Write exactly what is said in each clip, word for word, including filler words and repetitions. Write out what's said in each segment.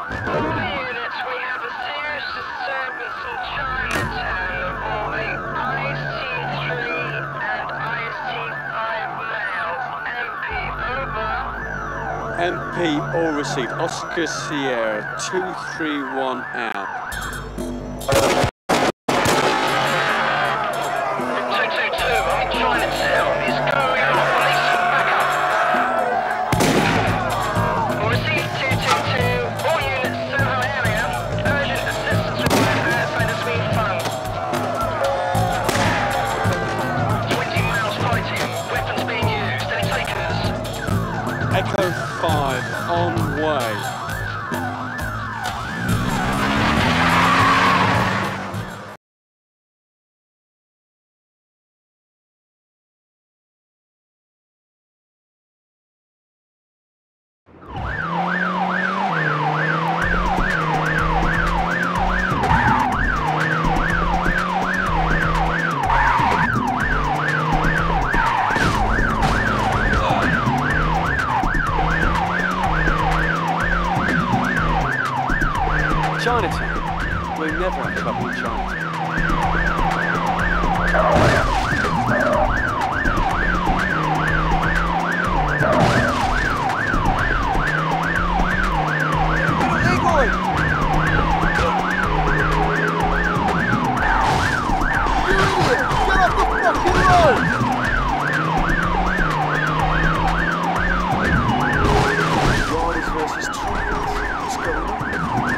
units, we have a serious disturbance in Chinatown involving I S T three and I S T five males. M P, over. M P, all received. Oscar Sierra, two three one out. two two two, I'm in Chinatown. It's going on. Police backup. We'll receive two two two. All units, Soho area. Urgent assistance required outside the Swede phone. twenty males fighting. Weapons being used. Any takers? Echo five, on way. Chinatown? We'll never have trouble in Chinatown. Yardies versus Triads. What's going on?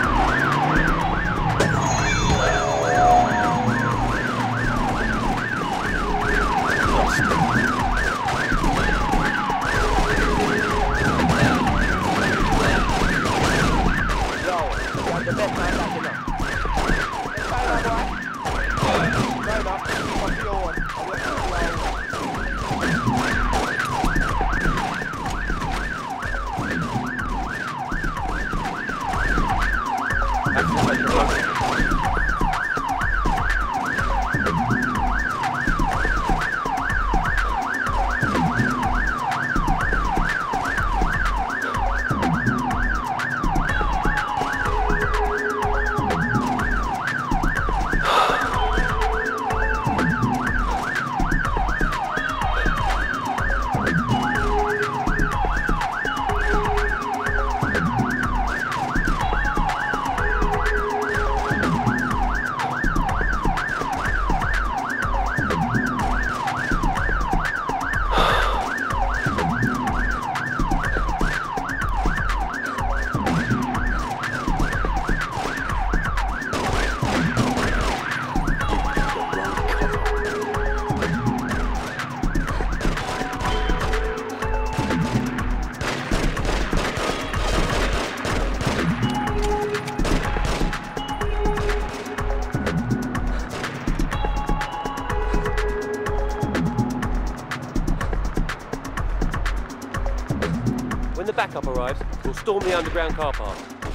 When the backup arrives, we'll storm the underground car park.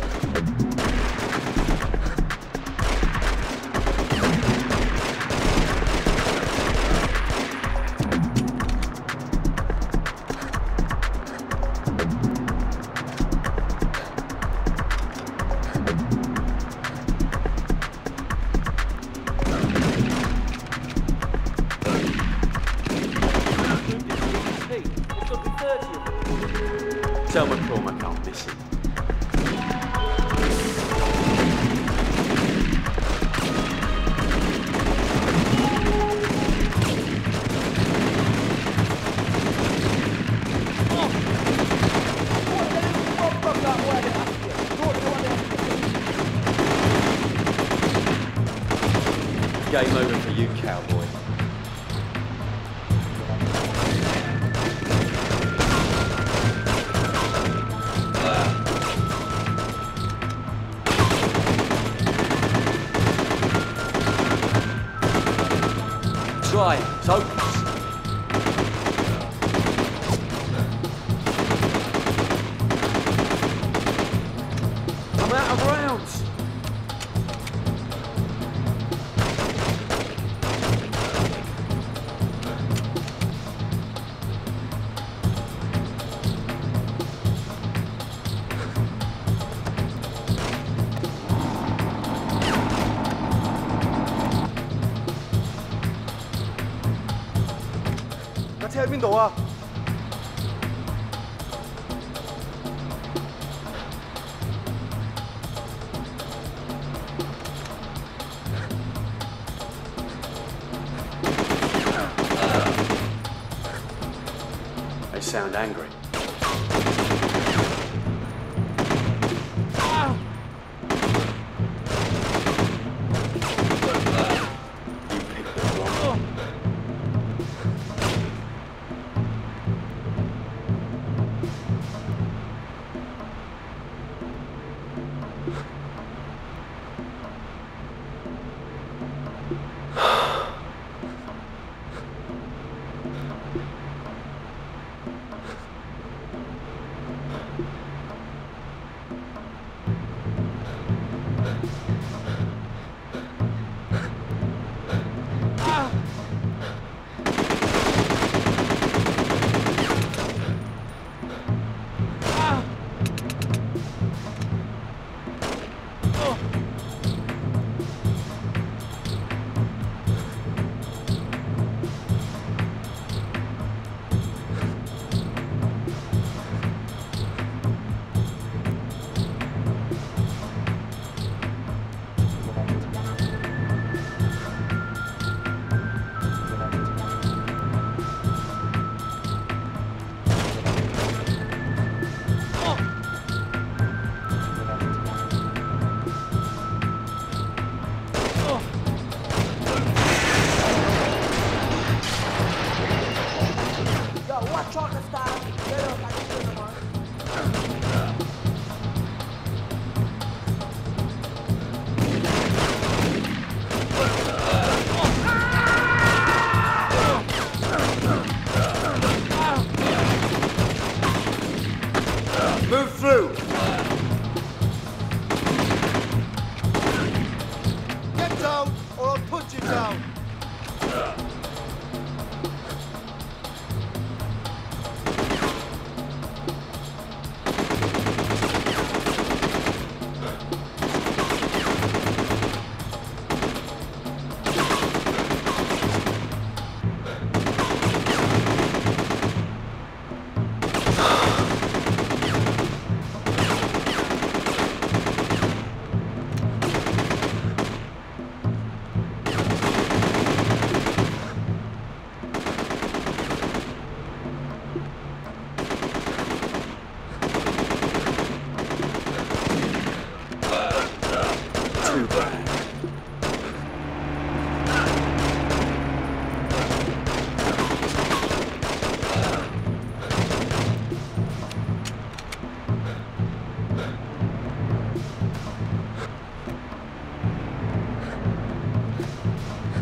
Tell McCormack I'll miss him. Game over for you, cowboy. Try it, it's open. I'm out of rounds. 邊度啊？ They sound angry. You picked the wrong. Move through! Get down, or I'll put you down! Too bad.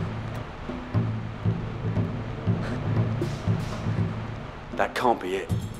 That can't be it.